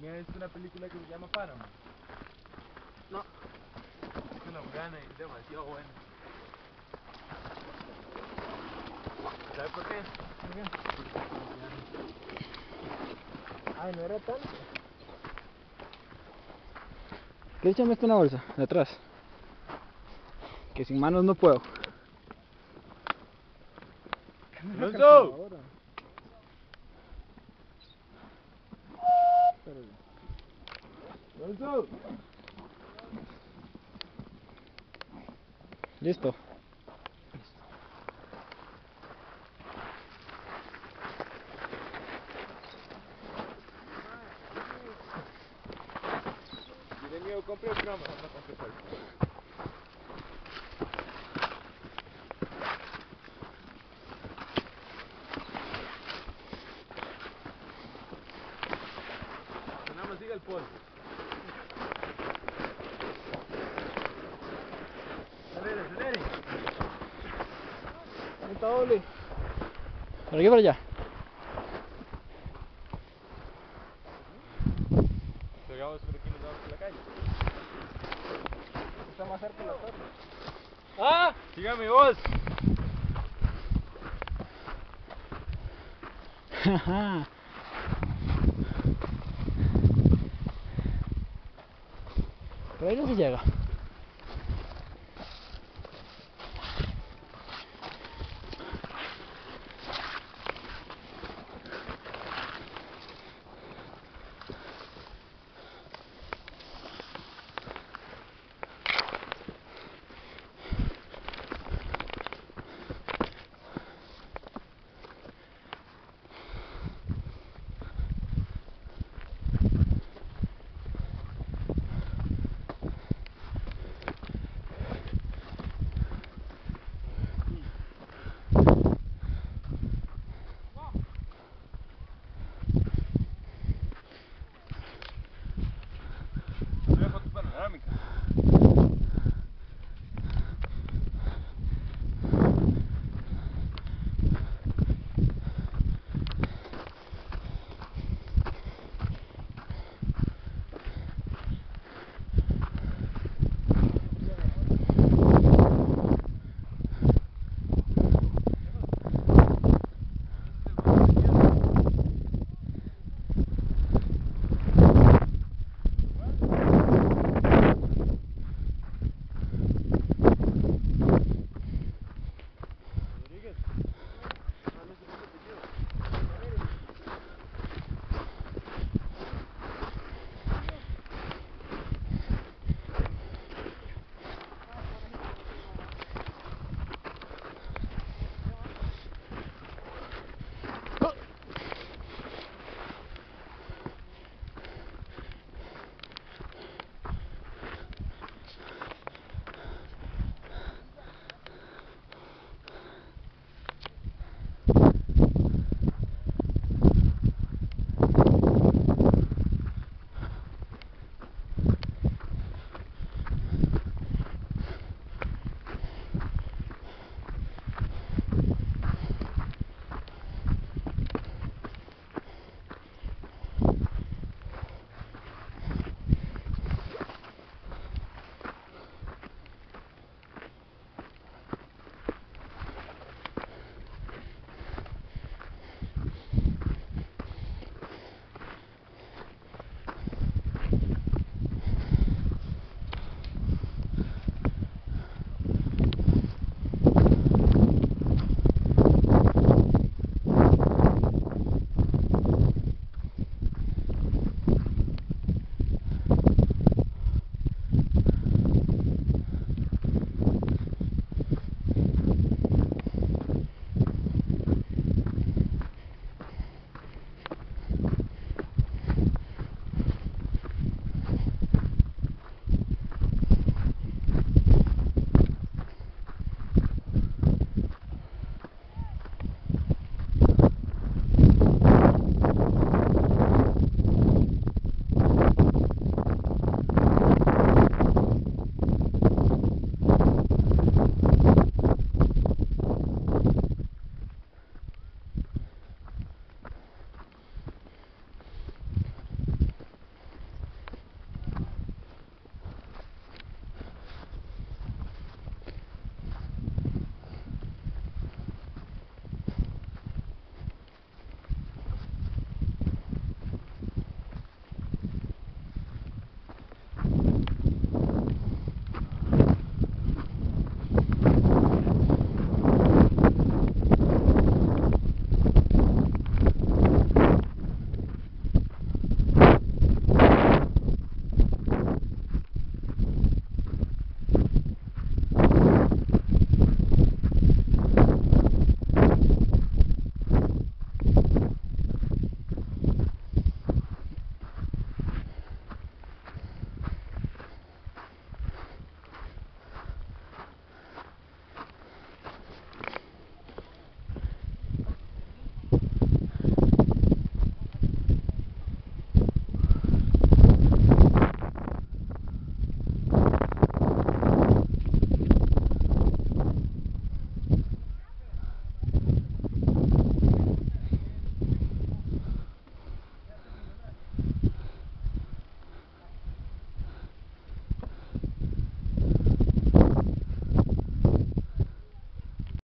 ¿Alguien ha visto una película que se llama Panama? No. Es una afgana y demasiado buena. ¿Sabes por qué? Ay, no era tanto. ¿Qué échame esto en una bolsa? De atrás. Que sin manos no puedo. ¡Alonso! ¡Alonso! Listo. Tiene miedo, compre el cromo, no compre el. Nada más siga el polvo. Acelere. ¿Dónde está Oli? Por aquí, por allá. Pegamos por aquí, nos vamos por la calle. Está más cerca de la torre. ¡Ah! Sígame vos. Por ahí no se llega.